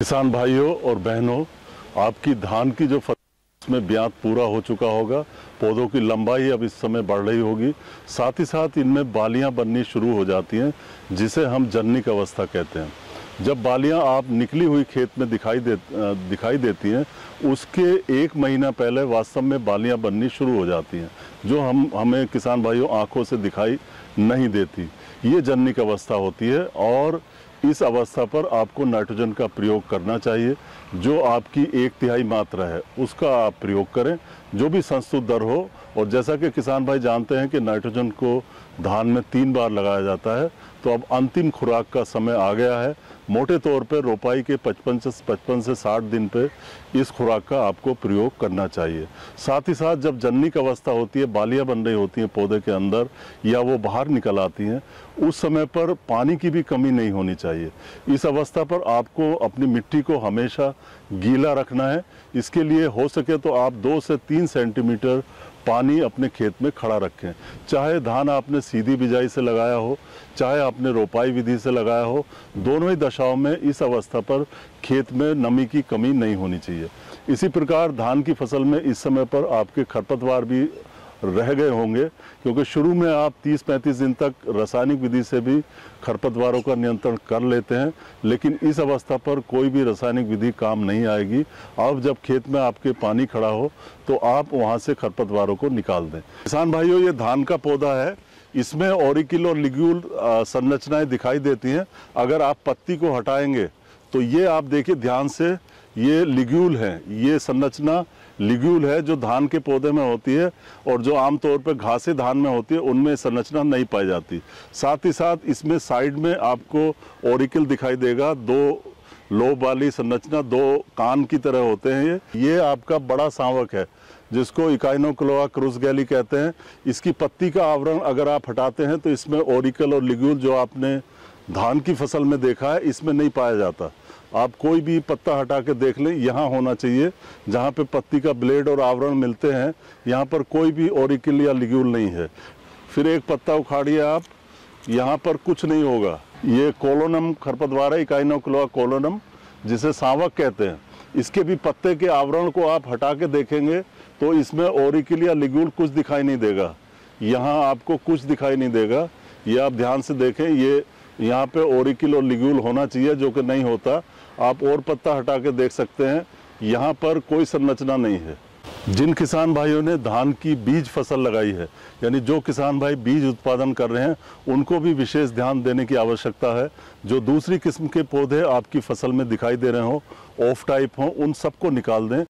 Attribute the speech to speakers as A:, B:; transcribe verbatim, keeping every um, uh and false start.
A: किसान भाइयों और बहनों, आपकी धान की जो फसल में ब्यात पूरा हो चुका होगा, पौधों की लंबाई अब इस समय बढ़ रही होगी, साथ ही साथ इनमें बालियां बननी शुरू हो जाती हैं, जिसे हम जननिक अवस्था कहते हैं। जब बालियां आप निकली हुई खेत में दिखाई दे दिखाई देती हैं, उसके एक महीना पहले वास्तव में बालियां बननी शुरू हो जाती हैं, जो हम हमें किसान भाइयों आंखों से दिखाई नहीं देती। ये जननिक अवस्था होती है और इस अवस्था पर आपको नाइट्रोजन का प्रयोग करना चाहिए। जो आपकी एक तिहाई मात्रा है उसका आप प्रयोग करें, जो भी संस्तुत दर हो। और जैसा कि किसान भाई जानते हैं कि नाइट्रोजन को धान में तीन बार लगाया जाता है, तो अब अंतिम खुराक का समय आ गया है। मोटे तौर पर रोपाई के पचपन से पचपन से साठ दिन पे इस खुराक का आपको प्रयोग करना चाहिए। साथ ही साथ जब जननिक अवस्था होती है, बालियां बन रही होती हैं पौधे के अंदर या वो बाहर निकल आती हैं, उस समय पर पानी की भी कमी नहीं होनी चाहिए। इस अवस्था पर आपको अपनी मिट्टी को हमेशा गीला रखना है। इसके लिए हो सके तो आप दो से तीन सेंटीमीटर पानी अपने खेत में खड़ा रखें। चाहे धान आपने सीधी बिजाई से लगाया हो, चाहे आपने रोपाई विधि से लगाया हो, दोनों ही दशाओं में इस अवस्था पर खेत में नमी की कमी नहीं होनी चाहिए। इसी प्रकार धान की फसल में इस समय पर आपके खरपतवार भी रह गए होंगे, क्योंकि शुरू में आप तीस पैंतीस दिन तक रासायनिक विधि से भी खरपतवारों का नियंत्रण कर लेते हैं, लेकिन इस अवस्था पर कोई भी रासायनिक विधि काम नहीं आएगी। अब जब खेत में आपके पानी खड़ा हो तो आप वहां से खरपतवारों को निकाल दें। किसान भाइयों, ये धान का पौधा है, इसमें ऑरिकिल और लिग्यूल संरचनाएं दिखाई देती हैं। अगर आप पत्ती को हटाएंगे तो ये आप देखिए ध्यान से, ये लिग्यूल है, ये संरचना लिग्यूल है जो धान के पौधे में होती है, और जो आमतौर पर घासे धान में होती है उनमें संरचना नहीं पाई जाती। साथ ही साथ इसमें साइड में आपको ऑरिकल दिखाई देगा, दो लोब वाली संरचना, दो कान की तरह होते हैं। ये ये आपका बड़ा सांवक है जिसको इकाइनोक्लोआ क्रूसगैली कहते हैं। इसकी पत्ती का आवरण अगर आप हटाते हैं तो इसमें ऑरिकल और लिग्यूल जो आपने धान की फसल में देखा है, इसमें नहीं पाया जाता। आप कोई भी पत्ता हटा के देख लें, यहाँ होना चाहिए जहाँ पे पत्ती का ब्लेड और आवरण मिलते हैं, यहाँ पर कोई भी ऑरिकल या लिग्यूल नहीं है। फिर एक पत्ता उखाड़िए आप, यहाँ पर कुछ नहीं होगा। ये कोलोनम खरपतवार है, इकाइनोक्लोआ कोलोनम, जिसे सांवक कहते हैं। इसके भी पत्ते के आवरण को आप हटा के देखेंगे तो इसमें ऑरिकल या लिग्यूल कुछ दिखाई नहीं देगा। यहाँ आपको कुछ दिखाई नहीं देगा। ये आप ध्यान से देखें, ये यहाँ पे ऑरिकल और लिग्यूल होना चाहिए, जो कि नहीं होता। आप और पत्ता हटा के देख सकते हैं, यहाँ पर कोई संरचना नहीं है। जिन किसान भाइयों ने धान की बीज फसल लगाई है, यानी जो किसान भाई बीज उत्पादन कर रहे हैं, उनको भी विशेष ध्यान देने की आवश्यकता है। जो दूसरी किस्म के पौधे आपकी फसल में दिखाई दे रहे हो, ऑफ टाइप हो, उन सबको निकाल दें।